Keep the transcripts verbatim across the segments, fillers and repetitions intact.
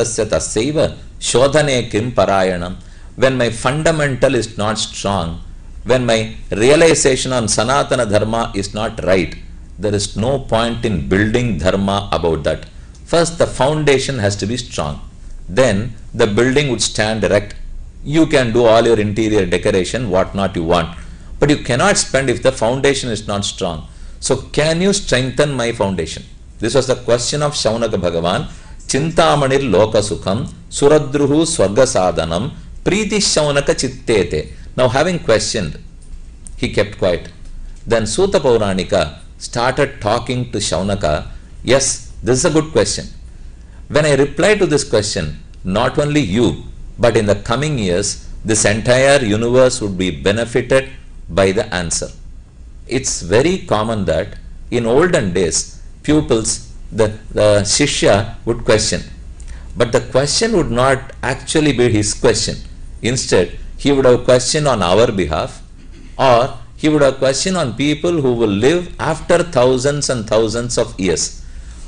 Tasya Tasyaiva Shodhane Kim Parayanam. When my fundamental is not strong, when my realization on Sanatana Dharma is not right, there is no point in building Dharma about that. First, the foundation has to be strong. Then, the building would stand erect. You can do all your interior decoration, what not you want. But you cannot spend if the foundation is not strong. So, can you strengthen my foundation? This was the question of Shaunaka Bhagavan. Chintamanir Loka Sukham Suradruhu Swarga Sadhanam Priti Shaunaka Chittete. Now, having questioned, he kept quiet. Then Suta Pauranika started talking to Shaunaka. Yes, this is a good question. When I reply to this question, not only you, but in the coming years, this entire universe would be benefited by the answer. It's very common that in olden days, pupils, the, the Shishya would question. But the question would not actually be his question. Instead, he would have question on our behalf, or he would have question on people who will live after thousands and thousands of years.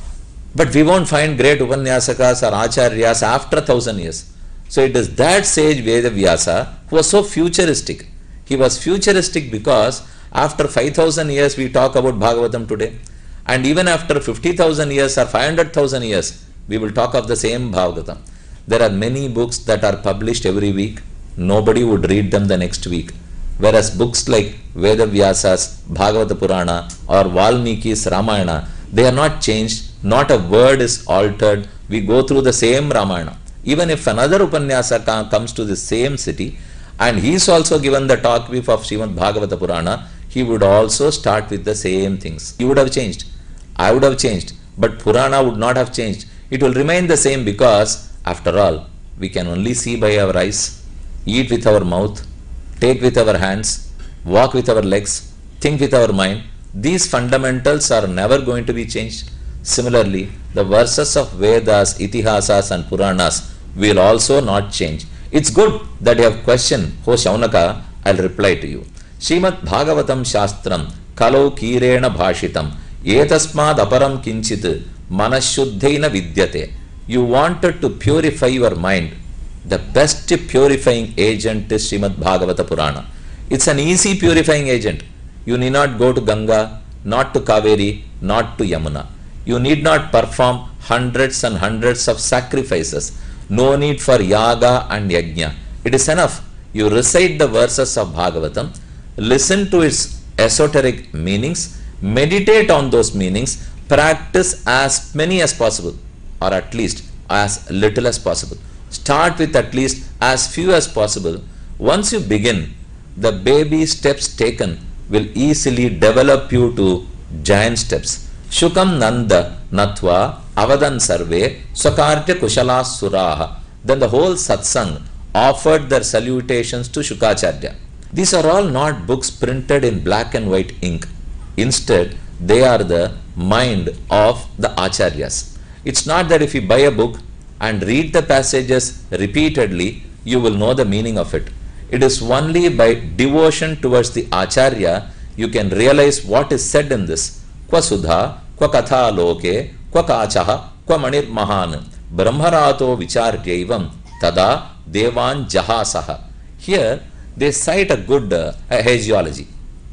But we won't find great Upanyasakas or Acharyas after thousand years. So it is that sage Vedavyasa who was so futuristic. He was futuristic because after five thousand years we talk about Bhagavatam today. And even after fifty thousand years or five hundred thousand years, we will talk of the same Bhagavatam. There are many books that are published every week. Nobody would read them the next week. Whereas books like Vedavyasa's Bhagavata Purana or Valmiki's Ramayana, they are not changed. Not a word is altered. We go through the same Ramayana. Even if another Upanyasa comes to the same city and he is also given the talk brief of Srimad Bhagavata Purana, he would also start with the same things. He would have changed. I would have changed. But Purana would not have changed. It will remain the same because, after all, we can only see by our eyes, eat with our mouth, take with our hands, walk with our legs, think with our mind. These fundamentals are never going to be changed. Similarly, the verses of Vedas, Itihasas and Puranas will also not change. It's good that you have questioned, Ho Shaunaka, I'll reply to you. Srimad Bhagavatam Shastram Kalau Kirena Bhashitam Etasmad Aparam Kinchit Manashuddhaina Vidyate. You wanted to purify your mind. The best purifying agent is Srimad Bhagavata Purana. It's an easy purifying agent. You need not go to Ganga, not to Kaveri, not to Yamuna. You need not perform hundreds and hundreds of sacrifices. No need for yaga and yajna. It is enough. You recite the verses of Bhagavatam, listen to its esoteric meanings, meditate on those meanings, practice as many as possible, or at least as little as possible. Start with at least as few as possible. Once you begin, the baby steps taken will easily develop you to giant steps. Shukam Nanda Natva Avadan Sarve Swakartya Kushala Suraha. Then the whole satsang offered their salutations to Shukacharya. These are all not books printed in black and white ink. Instead, they are the mind of the Acharyas. It's not that if you buy a book and read the passages repeatedly, you will know the meaning of it. It is only by devotion towards the Acharya you can realize what is said in this. Kwa Sudha, Kwa Katha Loke, Kwa Kachaha, Kwa Manir Mahan, Brahmarato Vichartyevam, Tada Devan Jahasaha. Here they cite a good uh, hagiology.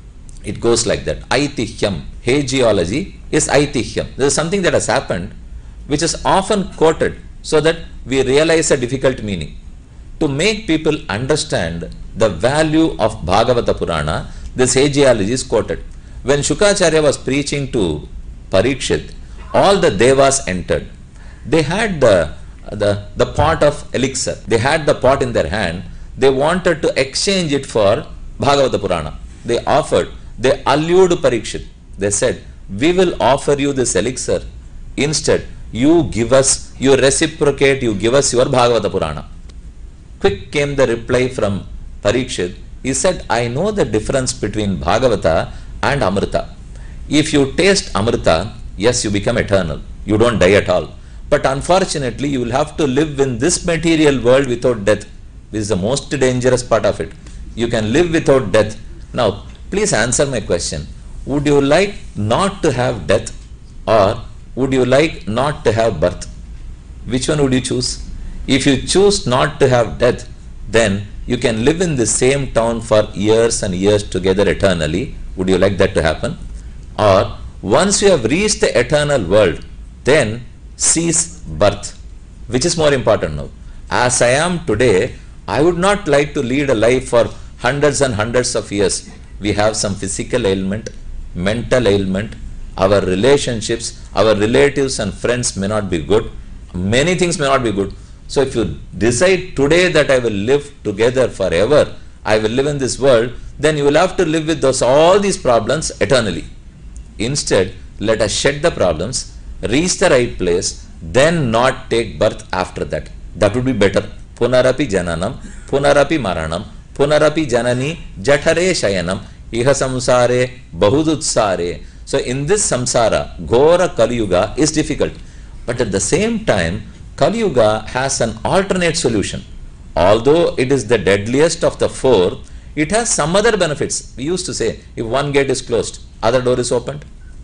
It goes like that. Aitihyam. Hagiology is Aitihyam. This is something that has happened which is often quoted so that we realize a difficult meaning. To make people understand the value of Bhagavata Purana, this hagiology is quoted. When Shukacharya was preaching to Parikshit, all the devas entered. They had the, the, the pot of elixir. They had the pot in their hand. They wanted to exchange it for Bhagavata Purana. They offered, they allured Parikshit. They said, we will offer you this elixir. Instead, you give us, you reciprocate, you give us your Bhagavata Purana. Quick came the reply from Parikshit. He said, I know the difference between Bhagavata and Amrita. If you taste Amrita, yes, you become eternal. You don't die at all. But unfortunately, you will have to live in this material world without death. This is the most dangerous part of it. You can live without death. Now, please answer my question. Would you like not to have death, or would you like not to have birth? Which one would you choose? If you choose not to have death, then you can live in the same town for years and years together eternally. Would you like that to happen? Or once you have reached the eternal world, then cease birth. Which is more important now? As I am today, I would not like to lead a life for hundreds and hundreds of years. We have some physical ailment, mental ailment, our relationships, our relatives and friends may not be good. Many things may not be good. So if you decide today that I will live together forever, I will live in this world, then you will have to live with those all these problems eternally. Instead, let us shed the problems, reach the right place, then not take birth after that. That would be better. Punarapi jananam, punarapi maranam, punarapi janani jathare shayanam, iha samsare bahudutsare. So in this samsara, Ghora Kali Yuga is difficult. But at the same time, Kali Yuga has an alternate solution. Although it is the deadliest of the four, it has some other benefits. We used to say, if one gate is closed, other door is opened.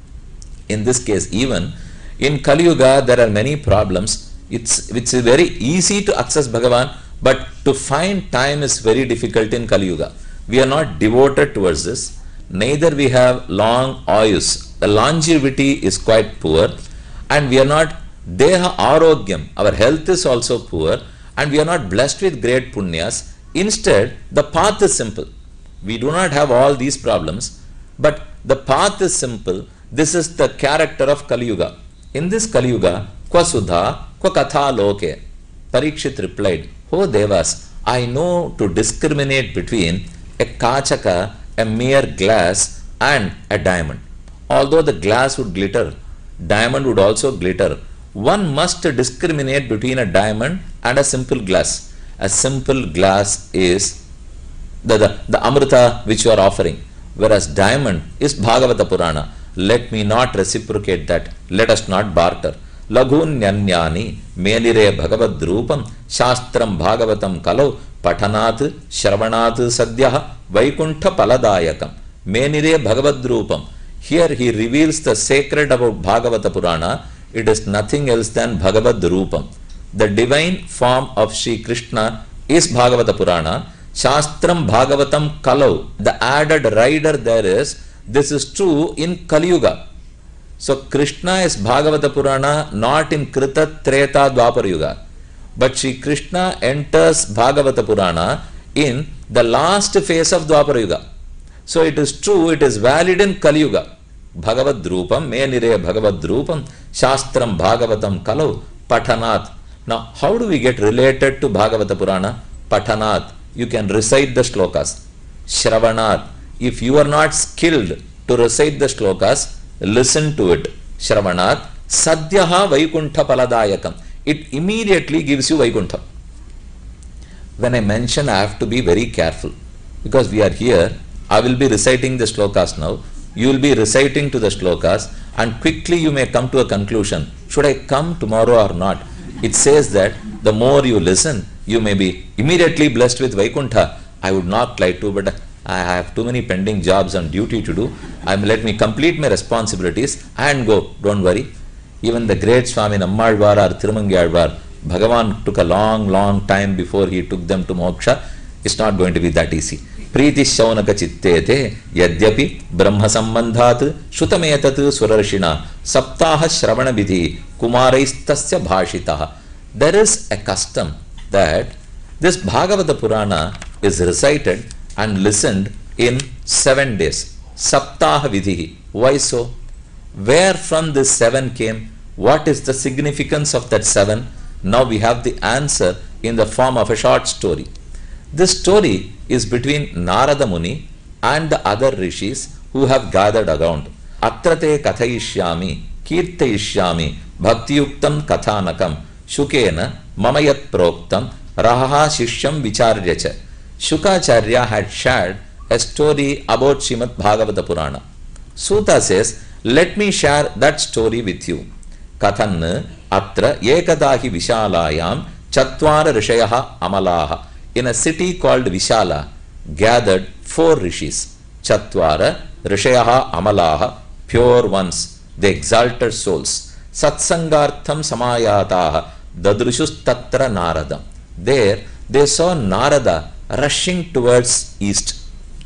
In this case, even in Kali Yuga, there are many problems. It's, it's very easy to access Bhagavan, but to find time is very difficult in Kali Yuga. We are not devoted towards this. Neither we have long ayus. The longevity is quite poor, and we are not deha arogyam. Our health is also poor, and we are not blessed with great punyas. Instead, the path is simple. We do not have all these problems, but the path is simple. This is the character of Kali Yuga. In this Kali Yuga, Kwa Sudha, Kwa Katha Loke. Parikshit replied, "Oh Devas, I know to discriminate between a kachaka, a mere glass, and a diamond. Although the glass would glitter, diamond would also glitter. One must discriminate between a diamond and a simple glass. A simple glass is the, the, the Amrita which you are offering, whereas diamond is Bhagavata Purana. Let me not reciprocate that. Let us not barter. Lagunyanyani menire Bhagavad Rupam Shastram Bhagavatam Kalau Patanat Shravanat Sadhyaha Vaikuntha Paladayakam Menire Bhagavad Rupam." Here he reveals the sacred about Bhagavata Purana. It is nothing else than Bhagavad Rupam. The divine form of Sri Krishna is Bhagavata Purana. Shastram Bhagavatam Kalau. The added rider there is, this is true in Kali Yuga. So Krishna is Bhagavata Purana not in Krita, Treta, Dwapar Yuga. But Sri Krishna enters Bhagavata Purana in the last phase of Dwapar Yuga. So it is true, it is valid in Kali Yuga. Bhagavad Rupam, Menire Bhagavad Rupam, Shastram Bhagavatam Kalau, Patanat. Now, how do we get related to Bhagavata Purana? Patanat. You can recite the shlokas. Shravanat. If you are not skilled to recite the shlokas, listen to it. Shravanat. Sadhyaha Vaikuntha Paladayakam. It immediately gives you Vaikuntha. When I mention, I have to be very careful. Because we are here, I will be reciting the shlokas now. You will be reciting to the shlokas, and quickly you may come to a conclusion. Should I come tomorrow or not? It says that the more you listen, you may be immediately blessed with Vaikuntha. I would not like to, but I have too many pending jobs and duty to do. I let me complete my responsibilities and go. Don't worry. Even the great Swami Nammalvar or Thirumangalvar, Bhagavan took a long, long time before he took them to moksha. It's not going to be that easy. Priti Shaunaka Chittete Yadyapi Brahma Sambandhat Shutametat Surarshina Saptaha Shravana Vidhi Kumaraistasya Bhashitaha. There is a custom that this Bhagavata Purana is recited and listened in seven days. Saptaha Vidhi. Why so? Where from this seven came? What is the significance of that seven? Now we have the answer in the form of a short story. This story is between Narada Muni and the other rishis who have gathered around. Atrate kathayishyami, kirtayishyami, bhaktiyuktam kathanakam, shukena mamayat proktam, rahaha shishyam vicharyacha. Shukacharya had shared a story about Srimad Bhagavata Purana. Suta says, let me share that story with you. Kathan atra ekadahi vishalayam chatvara rishayaha amalaha. In a city called Vishala, gathered four rishis. Chatvara, Rishayaha, Amalaha, pure ones, the exalted souls. Satsangartham Samayataha, dadrushustatra Narada. There they saw Narada rushing towards east.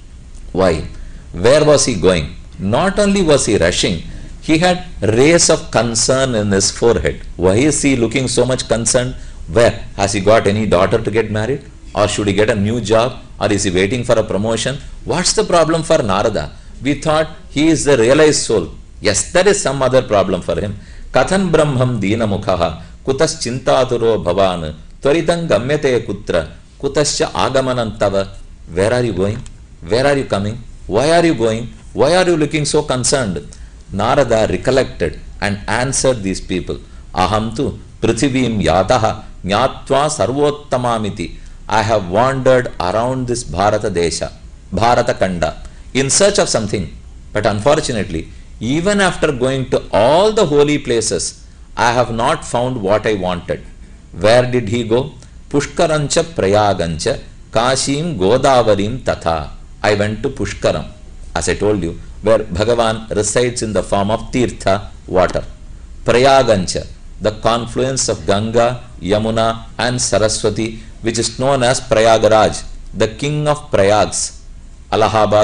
Why? Where was he going? Not only was he rushing, he had rays of concern in his forehead. Why is he looking so much concerned? Where? Has he got any daughter to get married? Or should he get a new job? Or is he waiting for a promotion? What's the problem for Narada? We thought he is the realized soul. Yes, there is some other problem for him. Kathan brahmam dina mukhaha kutas chintaturo bhavan tvaritam gamyate kutra kutasya agamanantava. Where are you going? Where are you coming? Why are you going? Why are you looking so concerned? Narada recollected and answered these people. Aham tu prithivim yataha nyatva sarvottamamiti. I have wandered around this Bharata Desha, Bharata Kanda, in search of something. But unfortunately, even after going to all the holy places, I have not found what I wanted. Where did he go? Pushkarancha Prayagancha Kashim Godavarim Tatha. I went to Pushkaram, as I told you, where Bhagavan resides in the form of Tirtha, water. Prayagancha, the confluence of Ganga, Yamuna and Saraswati, which is known as Prayagaraj, the king of Prayags. Allahabad,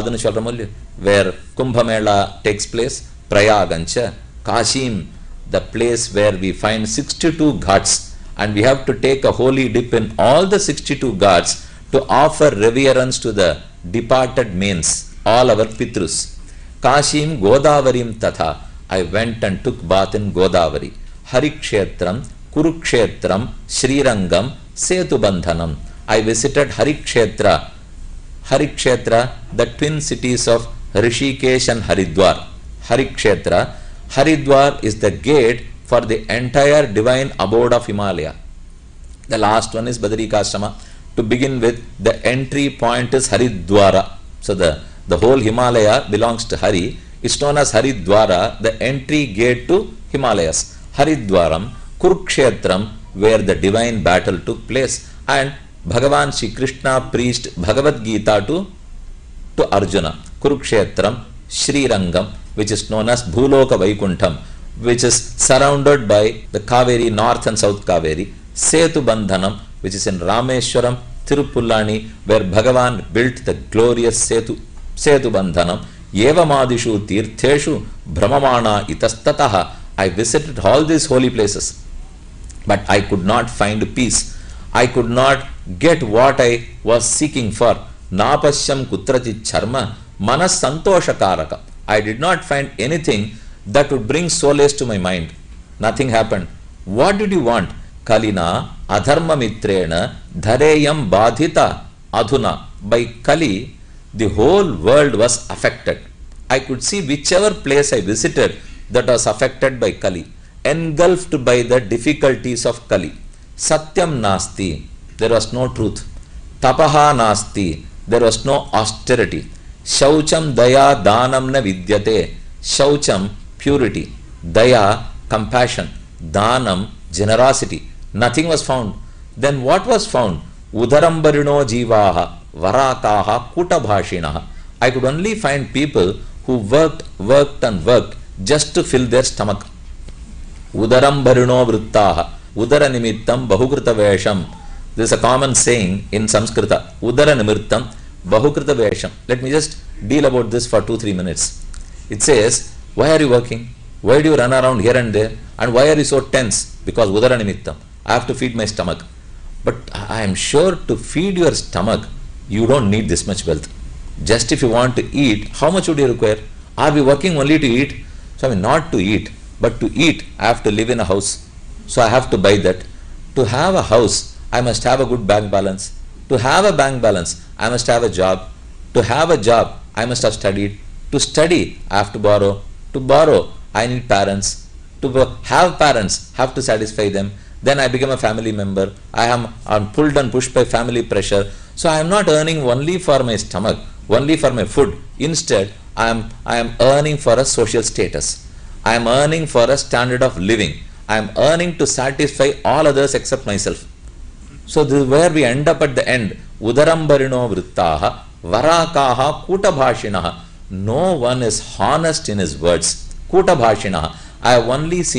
where Kumbh Mela takes place. Prayagancha, Kashim, the place where we find sixty-two ghats, and we have to take a holy dip in all the sixty-two ghats to offer reverence to the departed mains, all our Pitrus. Kashim Godavarim Tatha. I went and took bath in Godavari. Harikshetram, Kurukshetram, Srirangam, Setubandhanam. I visited Harikshetra. Harikshetra, the twin cities of Rishikesh and Haridwar. Harikshetra. Haridwar is the gate for the entire divine abode of Himalaya. The last one is Badrikashrama. To begin with, the entry point is Haridwara. So the, the whole Himalaya belongs to Hari. It's known as Haridwara, the entry gate to Himalayas. Haridwaram, Kurukshetram, where the divine battle took place, and Bhagavan Shri Krishna preached Bhagavad Gita to, to Arjuna. Kurukshetram, Srirangam, which is known as Bhuloka Vaikuntham, which is surrounded by the Kaveri, north and south Kaveri. Setu Bandhanam, which is in Rameshwaram, Tirupulani, where Bhagavan built the glorious Setu, Setu Bandhanam. Yevamadishu Tirtheshu Brahmamana Itastataha. I visited all these holy places, but I could not find peace. I could not get what I was seeking for. Napashyam kutrati charma manas santoshakaraka. I did not find anything that would bring solace to my mind. Nothing happened. What did you want? Kalina adharma mitrena dhareyam badhita adhuna. By Kali, the whole world was affected. I could see whichever place I visited that was affected by Kali, engulfed by the difficulties of Kali. Satyam nasti, there was no truth. Tapaha nasti, there was no austerity. Shaucham daya danam na vidyate. Shaucham, purity. Daya, compassion. Danam, generosity. Nothing was found. Then what was found? Udarambarino jivaha, varakaha, kutabhashinaha. I could only find people who worked, worked and worked just to fill their stomach. Udarambarino vrittaha, udara nimittam bahukrita vesham. This is a common saying in Sanskrita. Udara nimittam bahukrita vesham. Let me just deal about this for two, three minutes. It says, why are you working? Why do you run around here and there? And why are you so tense? Because udara nimittam. I have to feed my stomach. But I am sure to feed your stomach, you don't need this much wealth. Just if you want to eat, how much would you require? Are we working only to eat? So I mean, not to eat, but to eat, I have to live in a house. So I have to buy that. To have a house, I must have a good bank balance. To have a bank balance, I must have a job. To have a job, I must have studied. To study, I have to borrow. To borrow, I need parents. To have parents, have to satisfy them. Then I become a family member. I am I'm pulled and pushed by family pressure. So I am not earning only for my stomach, only for my food. Instead, I am, I am earning for a social status. I am earning for a standard of living. I am earning to satisfy all others except myself. So this is where we end up at the end. Udarambarino vrittaha, varakaha, kutabhashinaha. No one is honest in his words. Kutabhashinaha. I have only seen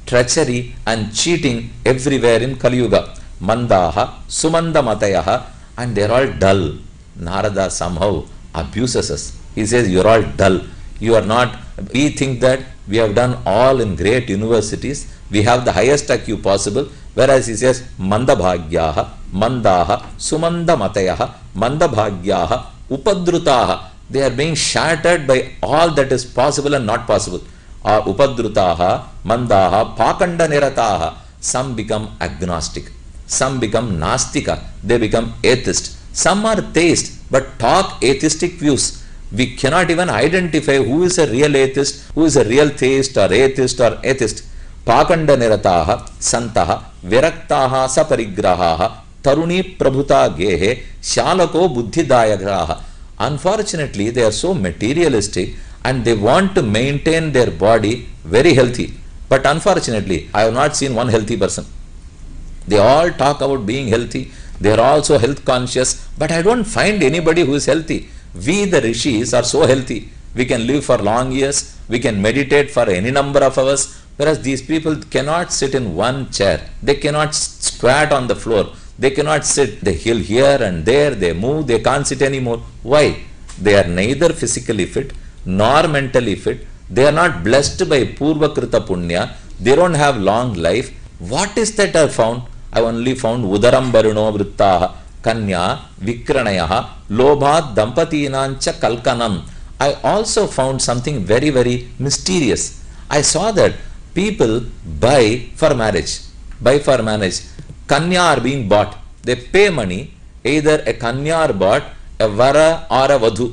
treachery and cheating everywhere in Kali Yuga. Mandaha, Sumanda Matayaha, and they are all dull. Narada somehow abuses us. He says, you are all dull. You are not, we think that we have done all in great universities, we have the highest I Q possible, whereas he says, Mandabhagyaha, Mandaha, Sumanda Matayaha, Mandabhagyaha, Upadrutaha. They are being shattered by all that is possible and not possible. Or Upadrutaha, Mandaha, Pakanda Nirataha. Some become agnostic. Some become Nastika. They become atheist. Some are theist, but talk atheistic views. We cannot even identify who is a real atheist, who is a real theist or atheist or atheist. Pakanda Nirataha, Santaha, Viraktaha, Saparigrahaha, Taruni Prabhuta Gehe, Shalako Buddhidayagraha. Unfortunately, they are so materialistic and they want to maintain their body very healthy. But unfortunately, I have not seen one healthy person. They all talk about being healthy. They are also health conscious. But I don't find anybody who is healthy. We, the rishis, are so healthy. We can live for long years. We can meditate for any number of hours. Whereas these people cannot sit in one chair. They cannot squat on the floor. They cannot sit. They heal here and there. They move. They can't sit anymore. Why? They are neither physically fit nor mentally fit. They are not blessed by Purva Krita Punya. They don't have long life. What is that I found? I only found Udaram Barino Vrittaha, Kanya, Vikranayaha, Lobha Dampatinancha Kalkanam. I also found something very, very mysterious. I saw that people buy for marriage. Buy for marriage. Kanya are being bought. They pay money. Either a Kanya are bought, a Vara or a Vadhu.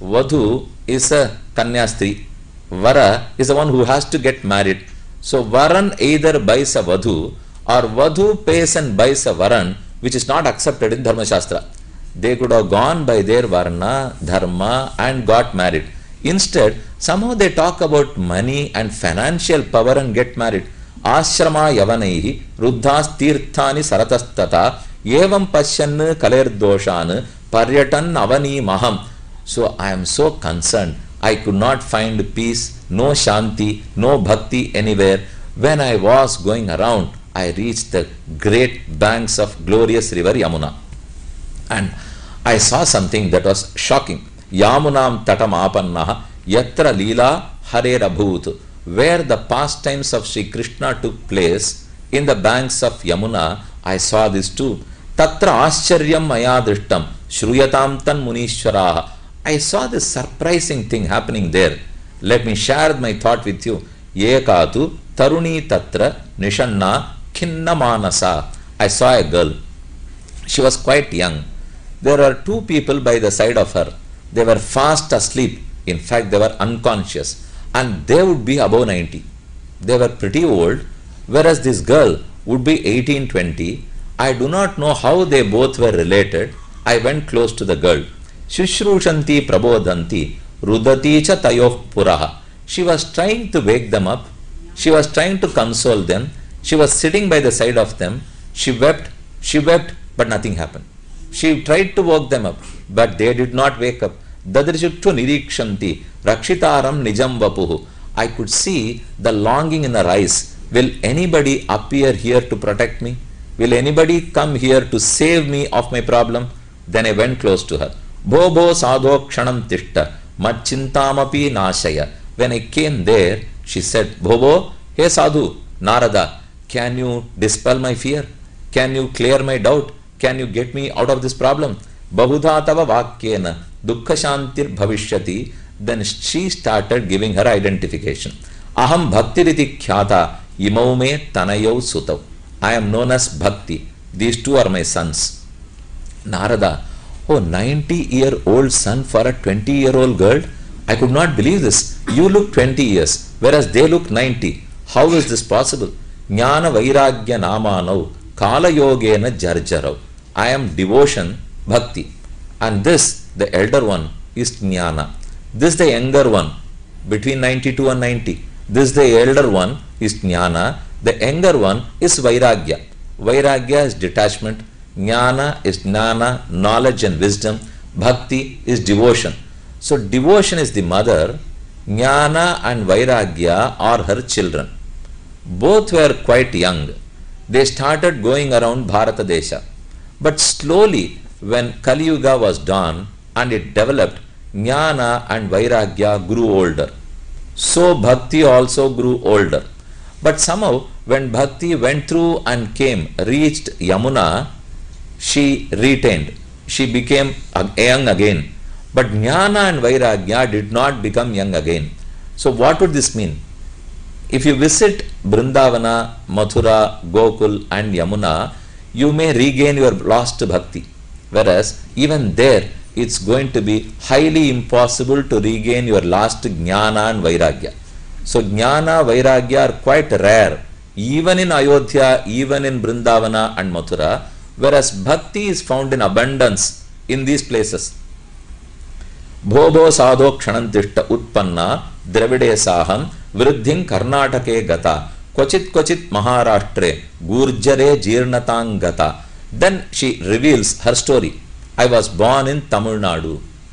Vadhu is a Kanyastri. Vara is the one who has to get married. So Varan either buys a Vadhu or Vadhu pays and buys a Varan, which is not accepted in Dharma Shastra. They could have gone by their Varna, Dharma and got married. Instead, somehow they talk about money and financial power and get married. Ashrama Yavanaihi, Ruddhas Tirthani Saratastata, Yevam Pasyan Kaler Doshan, Paryatan Avani Maham. So I am so concerned. I could not find peace, no Shanti, no Bhakti anywhere. When I was going around, I reached the great banks of glorious river Yamuna. And I saw something that was shocking. Yamunam Tatam Apannaha, Yatra Leela Hare Rabhut, where the pastimes of Sri Krishna took place in the banks of Yamuna, I saw this too. Tatra Ascharyam Maya Drishtam, Shruyatam Tan Munishwaraha. I saw this surprising thing happening there. Let me share my thought with you. Yekatu Taruni Tatra Nishanna Kinna Manasa. I saw a girl. She was quite young. There were two people by the side of her. They were fast asleep. In fact, they were unconscious. And they would be above ninety. They were pretty old. Whereas this girl would be eighteen, twenty. I do not know how they both were related. I went close to the girl. Shishrushanti Prabodhanti Rudati cha Tayoh Puraha. She was trying to wake them up. She was trying to console them. She was sitting by the side of them. She wept. She wept, but nothing happened. She tried to wake them up, but they did not wake up. Dadrishuttu nirikshanti rakshitaram nijam vapuhu. I could see the longing in her eyes. Will anybody appear here to protect me? Will anybody come here to save me of my problem? Then I went close to her. Bhobo sadho kshanam tishta macchintamapi nashaya. When I came there, she said, Bhobo, hey sadhu, Narada, can you dispel my fear? Can you clear my doubt? Can you get me out of this problem? Bahudha tava vakyena dukkha shantir bhavishyati. Then she started giving her identification. Aham bhakti riti khyata imau me tanayau sutav. I am known as Bhakti. These two are my sons. Narada, oh, ninety-year-old son for a twenty-year-old girl? I could not believe this. You look twenty years, whereas they look ninety. How is this possible? Jnana Vairagya Namanau Kala Yogena Jarjarau. I am devotion, Bhakti. And this, the elder one, is Jnana. This, the younger one, between ninety-two and ninety. This, the elder one, is Jnana. The younger one is Vairagya. Vairagya is detachment. Jnana is Jnana, knowledge and wisdom. Bhakti is devotion. So devotion is the mother. Jnana and Vairagya are her children. Both were quite young. They started going around Bharata Desha. But slowly, when Kali Yuga was dawned and it developed, Jnana and Vairagya grew older. So Bhakti also grew older. But somehow, when Bhakti went through and came, reached Yamuna, she retained. She became young again. But Jnana and Vairagya did not become young again. So what would this mean? If you visit Brindavana, Mathura, Gokul and Yamuna, you may regain your lost bhakti. Whereas even there, it's going to be highly impossible to regain your lost Jnana and Vairagya. So Jnana, Vairagya are quite rare, even in Ayodhya, even in Brindavana and Mathura, whereas bhakti is found in abundance in these places. Bhobo sadho kshanantishta utpanna dravide saham vriddhim karnatake gata kvachit kvachit maharashtre gurjare jirnatang gata. Then she reveals her story. I was born in Tamil Nadu.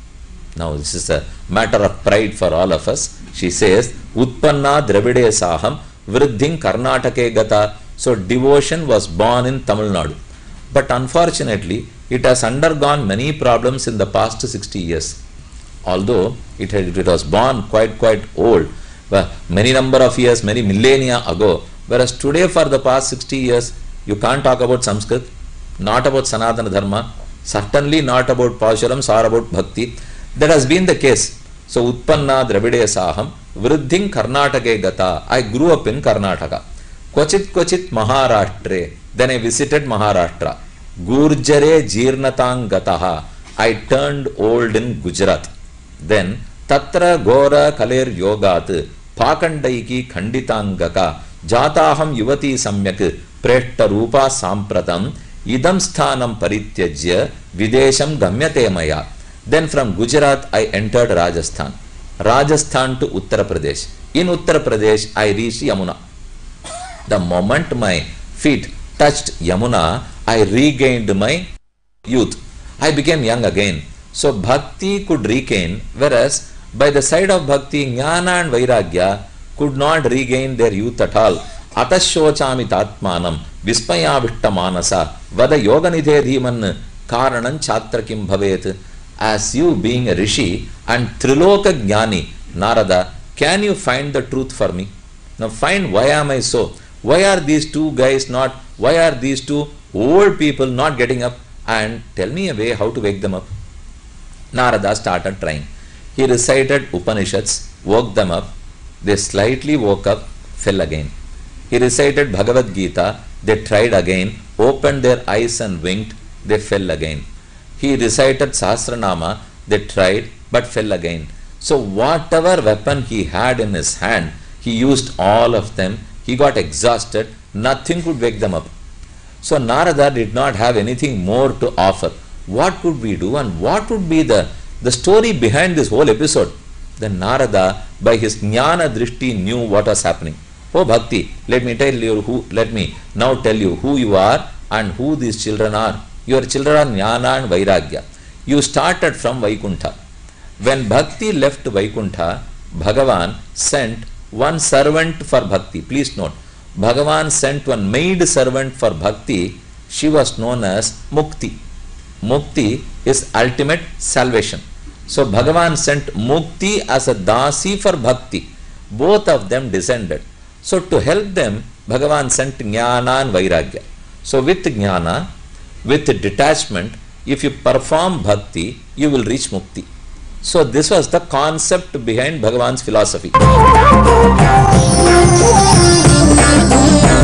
Now this is a matter of pride for all of us. She says, Utpanna Dravide Saham Vriddhim Karnatake Gata. So devotion was born in Tamil Nadu. But unfortunately, it has undergone many problems in the past sixty years. Although it, had, it was born quite, quite old, well, many number of years, many millennia ago. Whereas today for the past sixty years, you can't talk about Sanskrit, not about Sanatana Dharma, certainly not about Pausharams or about Bhakti. That has been the case. So, Utpanna Dravide Saham Vriddhim Karnatake Gata. I grew up in Karnataka. Kvachit Kvachit Maharashtre. Then I visited Maharashtra. Gurjare Jirnatang Gataha. I turned old in Gujarat. Then Tatra Gora Kaler Yogat Pakandaiki Khanditangaka Jataham Yuvati Samyak Pretta Rupa Sampratam Idam Sthanam Parityajya Videsham Gamyate Maya. Then from Gujarat I entered Rajasthan. Rajasthan to Uttar Pradesh. In Uttar Pradesh I reached Yamuna. The moment my feet touched Yamuna, I regained my youth. I became young again. So Bhakti could regain, whereas by the side of Bhakti, Jnana and Vairagya could not regain their youth at all. Atashochami tatmanam vispayavishta manasa vada yoganidhe dhiman karanam chatra kim bhavet. As you being a rishi and triloka jnani, Narada, can you find the truth for me? Now find why am I so? Why are these two guys not, why are these two old people not getting up? And tell me a way how to wake them up. Narada started trying. He recited Upanishads, woke them up. They slightly woke up, fell again. He recited Bhagavad Gita. They tried again, opened their eyes and winked. They fell again. He recited Sahasranama. They tried but fell again. So whatever weapon he had in his hand, he used all of them. He got exhausted. Nothing could wake them up. So Narada did not have anything more to offer. What could we do and what would be the, the story behind this whole episode? Then Narada, by his Jnana Drishti, knew what was happening. Oh Bhakti, let me tell you who, let me now tell you who you are and who these children are. Your children are Jnana and Vairagya. You started from Vaikuntha. When Bhakti left Vaikuntha, Bhagavan sent one servant for Bhakti. Please note, Bhagavan sent one maid servant for Bhakti. She was known as Mukti. Mukti is ultimate salvation. So Bhagavan sent Mukti as a dasi for Bhakti. Both of them descended. So to help them, Bhagavan sent Jnana and Vairagya. So with Jnana, with detachment, if you perform Bhakti, you will reach Mukti. So this was the concept behind Bhagavan's philosophy.